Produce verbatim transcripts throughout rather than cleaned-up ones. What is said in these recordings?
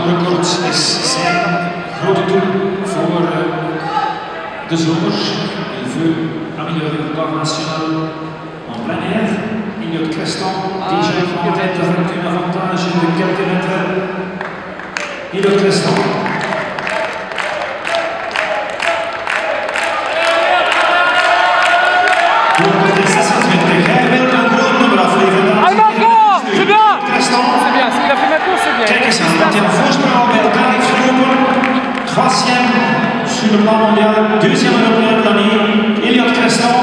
record is zijn grote doel voor uh, de zomer. Il veut améliorer le record national en plein air. Elliot Creston, déjà en tête avec un avantage de quelques mètres. Elliot Creston. Troisième sur le plan mondial, deuxième européen de l'année, Elliot Creston.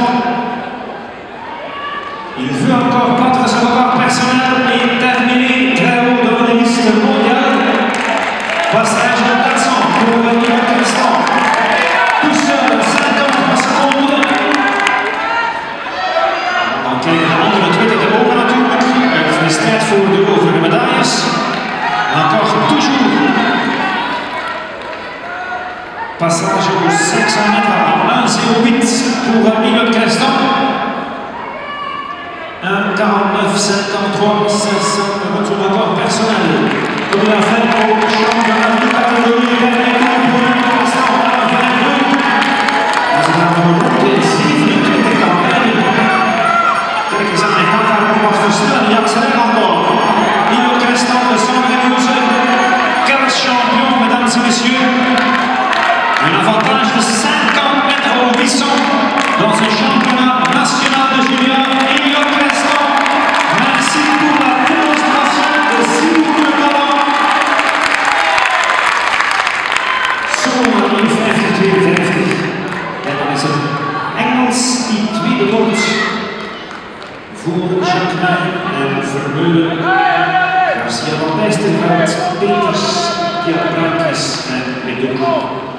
Il veut encore battre son record personnel et terminer très haut dans les listes mondiales. Passage de quatre cents pour Elliot Creston. Tout seul, cinquante seconden. Dan kijken de andere twee de ogen natuurlijk. Het gefeliciteerd voor de overige medailles. Encore toujours. Passage aux cinq cents mètres à un zéro huit pour Elliot Creston. un quarante-neuf cinquante-trois, cinq cents, votre record personnel. Comme il a fait au championnat de catégorie dernier tour pour Elliot Creston à vingt-deux. Als het aan de route is, zevenentwintig campagne. Kijk eens aan, hij gaat daar nog wat versnellen. Ja, ze zijn encore. Elliot Creston, de Saint-Rémy, quinze champion, mesdames et messieurs. Un avantage de cinquante mètres au buisson dans ce championnat national de junior. Elliot Creston, merci pour la démonstration de zilver talent. Zomaar in vijftig tweeënvijftig. En dan is het Engels die tweede wordt voor Jacquemin en Vermeulen. Garcia van Bijsterveld, Peters, Pierre Braakjes en Ledoux.